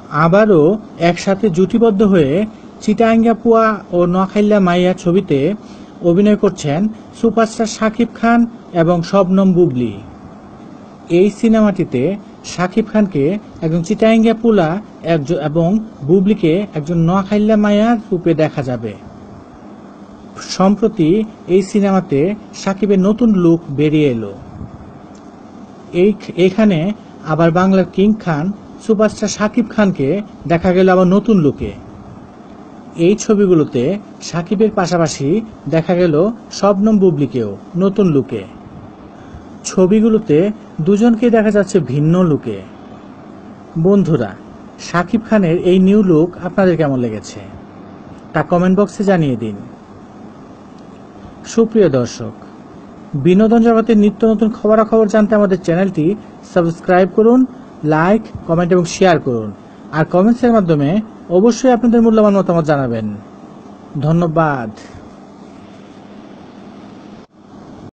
আবারও একসাথে জুটিবদ্ধ হয়ে চিটাঙ্গা পুয়া ও নোয়াখাইল্লা মাইয়া ছবিতে অভিনয় করছেন সুপারস্টার শাকিব খান এবং শবনম বুবলী। এই সিনেমাটিতে শাকিব খানকে একজন চিটাঙ্গা পুলা এবং বুবলীকে একজন নোয়াখাইল্লা মাইয়ার রূপে দেখা যাবে। সম্প্রতি এই সিনেমাতে শাকিবের নতুন লুক বেরিয়ে এলো। এইখানে আবার বাংলার কিং খান সুপারস্টার শাকিব খানকে দেখা গেল আবার নতুন লুকে। এই ছবিগুলোতে শাকিবের পাশাপাশি দেখা গেল শবনম বুবলীকেও নতুন লুকে। ছবিগুলোতে দুজনকে দেখা যাচ্ছে ভিন্ন লুকে। বন্ধুরা, শাকিব খানের এই নিউ লুক আপনাদের কেমন লেগেছে তা কমেন্ট বক্সে জানিয়ে দিন। সুপ্রিয় দর্শক, বিনোদন জগতের নিত্য নতুন খবরাখবর জানতে আমাদের চ্যানেলটি সাবস্ক্রাইব করুন, লাইক, কমেন্ট এবং শেয়ার করুন। আর কমেন্টসের মাধ্যমে অবশ্যই আপনাদের মূল্যবান মতামত জানাবেন। ধন্যবাদ।